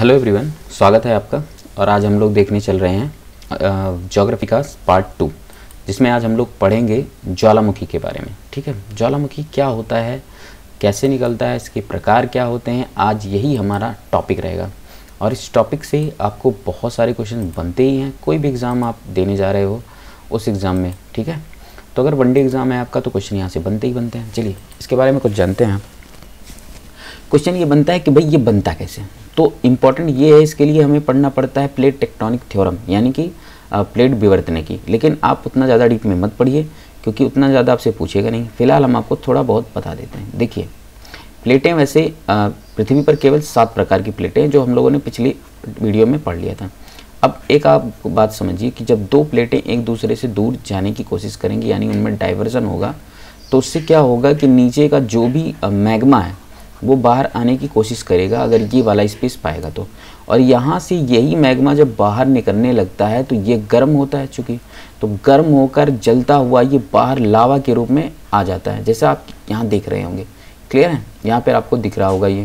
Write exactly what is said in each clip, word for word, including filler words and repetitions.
Hello everyone, स्वागत है आपका। और आज हम लोग देखने चल रहे हैं ज्योग्राफी का पार्ट टू, जिसमें आज हम लोग पढ़ेंगे ज्वालामुखी के बारे में। ठीक है, ज्वालामुखी क्या होता है, कैसे निकलता है, इसके प्रकार क्या होते हैं, आज यही हमारा टॉपिक रहेगा। और इस टॉपिक से आपको बहुत सारे क्वेश्चन बनते ही हैं, कोई भी एग्ज़ाम आप देने जा रहे हो उस एग्ज़ाम में। ठीक है, तो अगर वनडे एग्ज़ाम है आपका तो क्वेश्चन यहाँ से बनते ही बनते हैं। चलिए इसके बारे में कुछ जानते हैं। क्वेश्चन ये बनता है कि भाई ये बनता कैसे। तो इम्पॉर्टेंट ये है, इसके लिए हमें पढ़ना पड़ता है प्लेट टेक्टोनिक थ्योरम, यानी कि प्लेट विवर्तने की। लेकिन आप उतना ज़्यादा डीप में मत पढ़िए, क्योंकि उतना ज़्यादा आपसे पूछेगा नहीं। फिलहाल हम आपको थोड़ा बहुत बता देते हैं। देखिए, प्लेटें वैसे पृथ्वी पर केवल सात प्रकार की प्लेटें हैं, जो हम लोगों ने पिछली वीडियो में पढ़ लिया था। अब एक आप बात समझिए कि जब दो प्लेटें एक दूसरे से दूर जाने की कोशिश करेंगी, यानी उनमें डाइवर्जन होगा, तो उससे क्या होगा कि नीचे का जो भी मैग्मा है वो बाहर आने की कोशिश करेगा, अगर ये वाला स्पेस पाएगा तो। और यहाँ से यही मैग्मा जब बाहर निकलने लगता है तो ये गर्म होता है, चूँकि तो गर्म होकर जलता हुआ ये बाहर लावा के रूप में आ जाता है, जैसा आप यहाँ देख रहे होंगे। क्लियर है, यहाँ पर आपको दिख रहा होगा ये।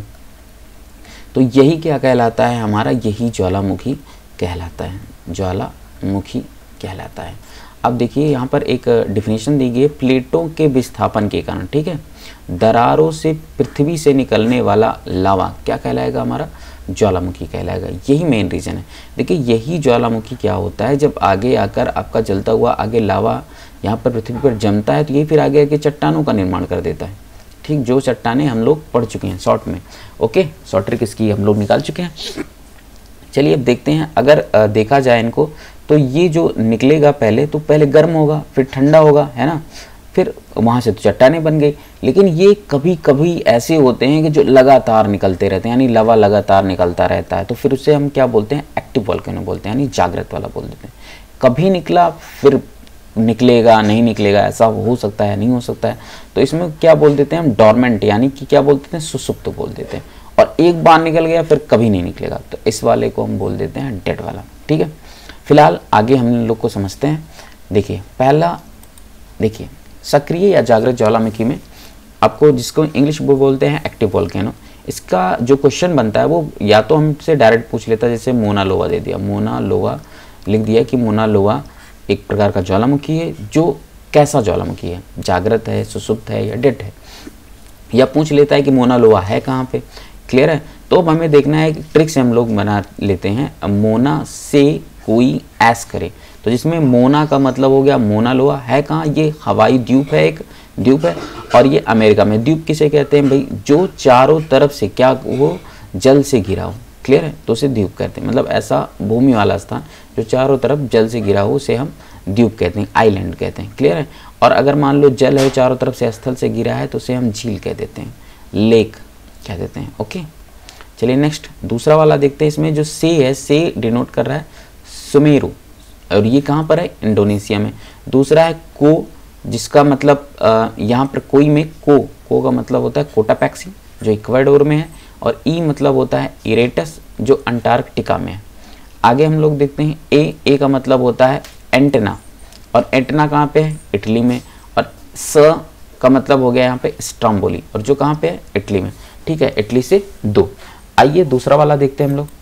तो यही क्या कहलाता है हमारा, यही ज्वालामुखी कहलाता है, ज्वालामुखी कहलाता है। अब देखिए यहाँ पर एक डिफिनेशन दी गई है, प्लेटों के विस्थापन के कारण, ठीक है, दरारों से पृथ्वी से निकलने वाला लावा क्या कहलाएगा, हमारा ज्वालामुखी कहलाएगा। यही मेन रीज़न है। देखिए, यही ज्वालामुखी क्या होता है, जब आगे आकर आपका जलता हुआ आगे लावा यहाँ पर पृथ्वी पर जमता है, तो ये फिर आगे आगे चट्टानों का निर्माण कर देता है। ठीक, जो चट्टानें हम लोग पढ़ चुके हैं शॉर्ट में। ओके, शॉर्ट ट्रिक इसकी हम लोग निकाल चुके हैं। चलिए अब देखते हैं, अगर देखा जाए इनको, तो ये जो निकलेगा पहले तो पहले गर्म होगा, फिर ठंडा होगा, है ना, फिर वहाँ से तो चट्टानें बन गई। लेकिन ये कभी कभी ऐसे होते हैं कि जो लगातार निकलते रहते हैं, यानी लावा लगातार निकलता रहता है, तो फिर उसे हम क्या बोलते हैं, एक्टिव वोल्केनो बोलते हैं, यानी जागृत वाला बोल देते हैं। कभी निकला फिर निकलेगा, नहीं निकलेगा, ऐसा हो सकता है, नहीं हो सकता है। तो इसमें क्या बोल देते हैं हम, डॉर्मेंट, यानी कि क्या बोल देते हैं, सुसुप्त बोल देते हैं। और एक बार निकल गया फिर कभी नहीं निकलेगा, तो इस वाले को हम बोल देते हैं डेड वाला। ठीक है, फिलहाल आगे हम लोग को समझते हैं। देखिए पहला, देखिए सक्रिय या जागृत ज्वालामुखी में आपको, जिसको इंग्लिश में बोलते हैं एक्टिव वोल्केनो, इसका जो क्वेश्चन बनता है वो या तो हमसे डायरेक्ट पूछ लेता है, जैसे मोना लोवा दे दिया, मोना लोवा लिख दिया कि मोना लोवा एक प्रकार का ज्वालामुखी है, जो कैसा ज्वालामुखी है, जागृत है, सुसुप्त है या डेड है। या पूछ लेता है कि मोना लोवा है कहाँ पे। क्लियर है, तो अब हमें देखना है, ट्रिक से हम लोग बना लेते हैं, मोना से कोई ऐस करे, तो जिसमें मोना का मतलब हो गया मोना लोआ है कहाँ, ये हवाई द्वीप है, एक द्वीप है, और ये अमेरिका में। द्वीप किसे कहते हैं भाई, जो चारों तरफ से क्या वो जल से घिरा हो। क्लियर है, तो उसे द्वीप कहते हैं, मतलब ऐसा भूमि वाला स्थान जो चारों तरफ जल से घिरा हो, उसे हम द्वीप कहते हैं, आइलैंड कहते हैं। क्लियर है, और अगर मान लो जल है चारों तरफ से, स्थल से घिरा है, तो उसे हम झील कह देते हैं, लेक कह देते हैं। ओके, चलिए नेक्स्ट दूसरा वाला देखते हैं। इसमें जो से है, से डिनोट कर रहा है सुमेरु, और ये कहाँ पर है, इंडोनेशिया में। दूसरा है को, जिसका मतलब यहाँ पर कोई में को, को का मतलब होता है कोटापैक्सी, जो इक्वाडोर में है, और ई मतलब होता है इरेटस, जो अंटार्कटिका में है। आगे हम लोग देखते हैं ए, ए का मतलब होता है एंटेना, और एंटेना कहाँ पे है, इटली में। और स का मतलब हो गया यहाँ पे स्ट्रोम्बोली, और जो कहाँ पे है, इटली में। ठीक है, इटली से दो। आइए दूसरा वाला देखते हैं हम लोग।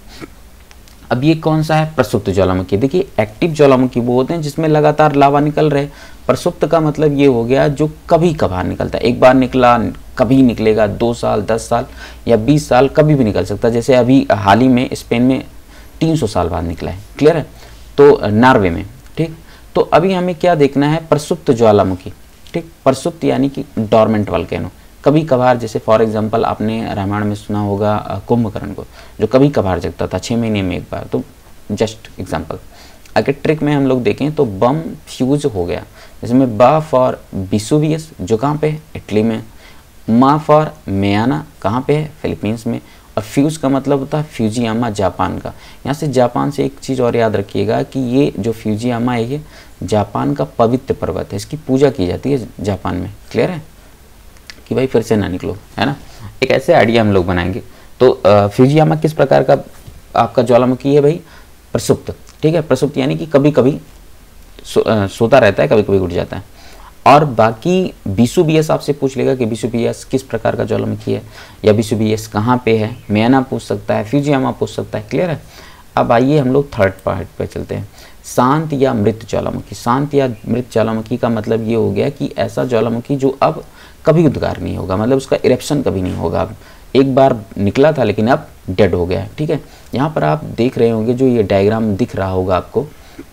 अब ये कौन सा है, प्रसुप्त ज्वालामुखी। देखिए, एक्टिव ज्वालामुखी वो होते हैं जिसमें लगातार लावा निकल रहे। प्रसुप्त का मतलब ये हो गया जो कभी कभार निकलता है, एक बार निकला कभी निकलेगा, दो साल दस साल या बीस साल कभी भी निकल सकता है। जैसे अभी हाल ही में स्पेन में तीन सौ साल बाद निकला है। क्लियर है, तो नॉर्वे में। ठीक, तो अभी हमें क्या देखना है, प्रसुप्त ज्वालामुखी। ठीक, प्रसुप्त यानी कि डॉर्मेंट वोल्केनो, कभी कभार, जैसे फॉर एग्जांपल आपने रामायण में सुना होगा कुंभकर्ण को, जो कभी कभार जगता था, छः महीने में एक बार। तो जस्ट एग्जांपल। अगर ट्रिक में हम लोग देखें तो बम फ्यूज हो गया, जिसमें बा फॉर विसुवियस, जो कहाँ पे है, इटली में। मा फॉर मेयाना, कहाँ पे है, फिलीपींस में। और फ्यूज का मतलब होता है फ्यूजियामा, जापान का। यहाँ से जापान से एक चीज़ और याद रखिएगा कि ये जो फ्यूजियामा है, ये जापान का पवित्र पर्वत है, इसकी पूजा की जाती है जापान में। क्लियर है, कि भाई फिर से ना निकलो, है ना। एक ऐसे आइडिया हम लोग बनाएंगे। तो फ्यूजियामा किस प्रकार का आपका ज्वालामुखी है भाई, प्रसुप्त। ठीक है, प्रसुप्त यानी कि कभी कभी सो, आ, सोता रहता है, कभी कभी उठ जाता है। और बाकी विसुवियस आपसे पूछ लेगा कि विसुवियस किस प्रकार का ज्वालामुखी है, या विसुवियस कहाँ पे है, मैना पूछ सकता है, फ्यूजियामा पूछ सकता है। क्लियर है। अब आइए हम लोग थर्ड पार्ट पे चलते हैं, शांत या मृत ज्वालामुखी। शांत या मृत ज्वालामुखी का मतलब ये हो गया कि ऐसा ज्वालामुखी जो अब कभी उद्गार नहीं होगा, मतलब उसका इरेप्शन कभी नहीं होगा। अब एक बार निकला था लेकिन अब डेड हो गया है। ठीक है, यहाँ पर आप देख रहे होंगे जो ये डायग्राम दिख रहा होगा आपको।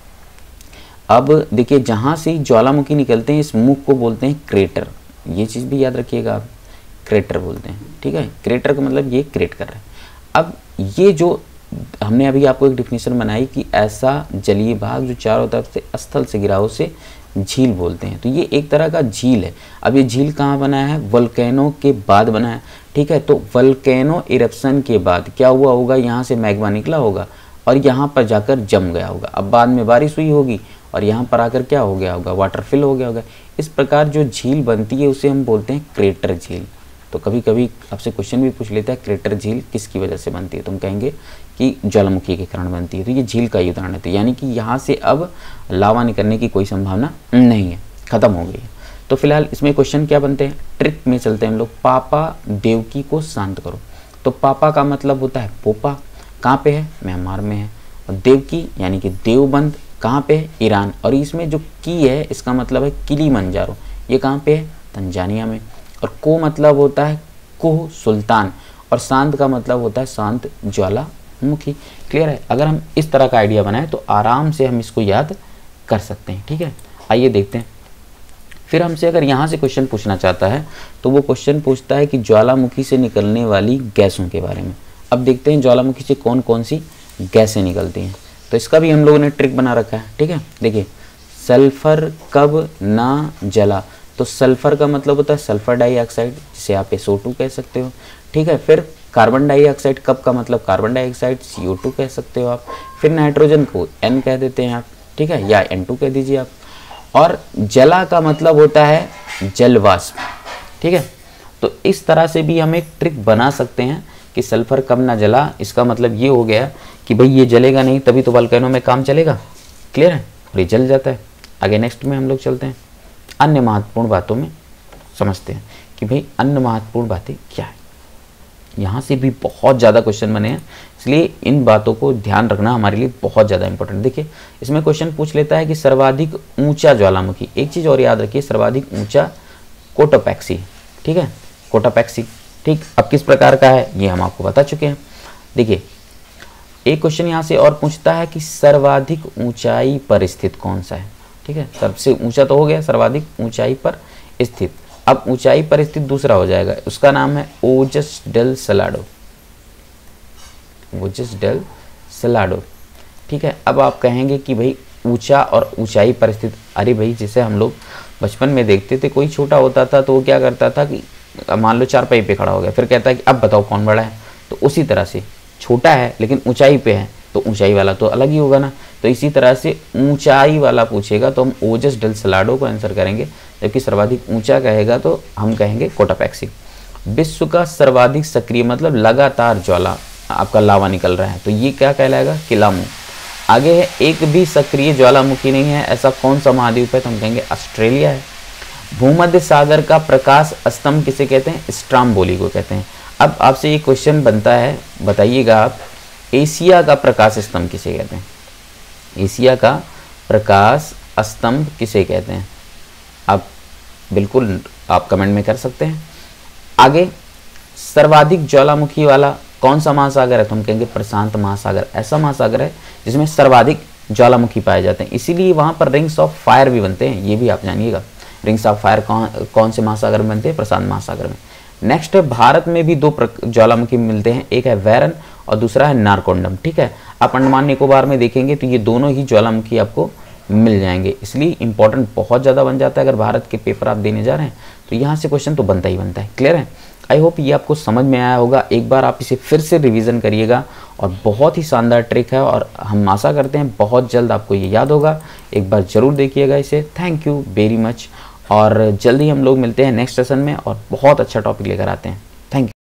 अब देखिए जहाँ से ज्वालामुखी निकलते हैं इस मुख को बोलते हैं क्रेटर, ये चीज़ भी याद रखिएगा आप, क्रेटर बोलते हैं। ठीक है, क्रेटर का मतलब ये क्रिएट कर रहा है। अब ये जो हमने अभी आपको एक डिफिनेशन बनाई कि ऐसा जलीय भाग जो चारों तरफ से स्थल से घिरा हो उसे झील बोलते हैं। तो ये एक तरह का झील है। अब ये झील कहाँ बना है, वोल्केनो के बाद बना है। ठीक है, तो वोल्केनो इरप्शन के बाद क्या हुआ होगा, यहाँ से मैग्मा निकला होगा और यहाँ पर जाकर जम गया होगा। अब बाद में बारिश हुई होगी और यहाँ पर आकर क्या हो गया होगा, वाटर फिल हो गया होगा। इस प्रकार जो झील बनती है उसे हम बोलते हैं क्रेटर झील। तो कभी कभी आपसे क्वेश्चन भी पूछ लेता है क्रेटर झील किसकी वजह से बनती है, तुम कहेंगे कि ज्वालामुखी के कारण बनती है। तो ये झील का ही उदाहरण है। तो यानी कि यहाँ से अब लावा निकलने की कोई संभावना नहीं है, खत्म हो गई है। तो फिलहाल इसमें क्वेश्चन क्या बनते हैं, ट्रिक में चलते हैं हम लोग। पापा देवकी को शांत करो। तो पापा का मतलब होता है पोपा, कहाँ पे है, म्यांमार में है। और देवकी यानी कि देवबंद कहाँ पे है, ईरान। और इसमें जो की है इसका मतलब है किलीमंजारो, ये कहाँ पे है, तंजानिया में। और को मतलब होता है कोह सुल्तान, और शांत का मतलब होता है शांत ज्वालामुखी। क्लियर है। अगर हम इस तरह का आइडिया बनाएं तो आराम से हम इसको याद कर सकते हैं। ठीक है, आइए देखते हैं। फिर हमसे अगर यहाँ से क्वेश्चन पूछना चाहता है तो वो क्वेश्चन पूछता है कि ज्वालामुखी से निकलने वाली गैसों के बारे में। अब देखते हैं ज्वालामुखी से कौन कौन सी गैसें निकलती हैं। तो इसका भी हम लोगों ने ट्रिक बना रखा है। ठीक है, देखिए सल्फर कब ना जला। तो सल्फर का मतलब होता है सल्फर डाइऑक्साइड, जिसे आप एस ओ टू कह सकते हो। ठीक है, फिर कार्बन डाइऑक्साइड कब का मतलब carbon dioxide, C O two कह सकते हो आप। फिर नाइट्रोजन को N कह देते हैं आप। ठीक है, या एन टू कह दीजिए आप। और जला का मतलब होता है जलवाष्प। ठीक है, तो इस तरह से भी हम एक ट्रिक बना सकते हैं कि सल्फर कब ना जला। इसका मतलब ये हो गया कि भाई ये जलेगा नहीं तभी तो वोल्केनो में काम चलेगा। क्लियर है, और ये जल जाता है। आगे नेक्स्ट में हम लोग चलते हैं, अन्य महत्वपूर्ण बातों में समझते हैं कि भाई अन्य महत्वपूर्ण बातें क्या है। यहाँ से भी बहुत ज़्यादा क्वेश्चन बने हैं, इसलिए इन बातों को ध्यान रखना हमारे लिए बहुत ज़्यादा इंपॉर्टेंट। देखिए इसमें क्वेश्चन पूछ लेता है कि सर्वाधिक ऊंचा ज्वालामुखी। एक चीज़ और याद रखिए, सर्वाधिक ऊंचा कोटोपैक्सी। ठीक है, कोटोपैक्सी। ठीक, अब किस प्रकार का है ये हम आपको बता चुके हैं। देखिए एक क्वेश्चन यहाँ से और पूछता है कि सर्वाधिक ऊंचाई पर स्थित कौन सा है। ठीक है, सबसे ऊंचा तो हो गया, सर्वाधिक ऊंचाई पर स्थित। अब ऊंचाई पर स्थित दूसरा हो जाएगा, उसका नाम है Ojos del Salado. Ojos del Salado. ठीक है, अब आप कहेंगे कि भाई ऊंचा और ऊंचाई पर स्थित, अरे भाई जैसे हम लोग बचपन में देखते थे, कोई छोटा होता था तो वो क्या करता था कि मान लो चार पाई पे खड़ा हो गया, फिर कहता है कि अब बताओ कौन बड़ा है। तो उसी तरह से छोटा है लेकिन ऊंचाई पे है तो ऊंचाई वाला तो अलग ही होगा ना। तो इसी तरह से ऊंचाई वाला पूछेगा तो हम ओजस डेल सलाडो को आंसर करेंगे, जबकि सर्वाधिक ऊंचा कहेगा तो हम कहेंगे कोटोपैक्सी। विश्व का सर्वाधिक सक्रिय मतलब लगातार ज्वाला आपका लावा निकल रहा है, तो ये क्या कहलाएगा, किलामू। आगे है एक भी सक्रिय ज्वालामुखी नहीं है, ऐसा कौन सा महाद्वीप है, तो हम कहेंगे ऑस्ट्रेलिया है। भूमध्य सागर का प्रकाश स्तंभ किसे कहते हैं, स्ट्राम्बोली को कहते हैं। अब आपसे ये क्वेश्चन बनता है, बताइएगा आप, एशिया का प्रकाश स्तंभ किसे कहते हैं। एशिया का प्रकाश स्तंभ किसे कहते हैं, आप बिल्कुल आप कमेंट में कर सकते हैं। आगे सर्वाधिक ज्वालामुखी वाला कौन सा महासागर है, तो हम कहेंगे प्रशांत महासागर। ऐसा महासागर है जिसमें सर्वाधिक ज्वालामुखी पाए जाते हैं, इसीलिए वहाँ पर रिंग्स ऑफ फायर भी बनते हैं, ये भी आप जानिएगा। रिंग्स ऑफ फायर कौन कौन से महासागर में बनते हैं, प्रशांत महासागर में। नेक्स्ट है भारत में भी दो ज्वालामुखी मिलते हैं, एक है वैरन और दूसरा है नारकोंडम। ठीक है, आप अंडमान निकोबार में देखेंगे तो ये दोनों ही ज्वालामुखी आपको मिल जाएंगे, इसलिए इंपॉर्टेंट बहुत ज़्यादा बन जाता है। अगर भारत के पेपर आप देने जा रहे हैं तो यहाँ से क्वेश्चन तो बनता ही बनता है। क्लियर है, आई होप ये आपको समझ में आया होगा। एक बार आप इसे फिर से रिवीजन करिएगा और बहुत ही शानदार ट्रिक है और हम आशा करते हैं बहुत जल्द आपको ये याद होगा। एक बार ज़रूर देखिएगा इसे। थैंक यू वेरी मच, और जल्दी हम लोग मिलते हैं नेक्स्ट सेशन में और बहुत अच्छा टॉपिक लेकर आते हैं। Thank you.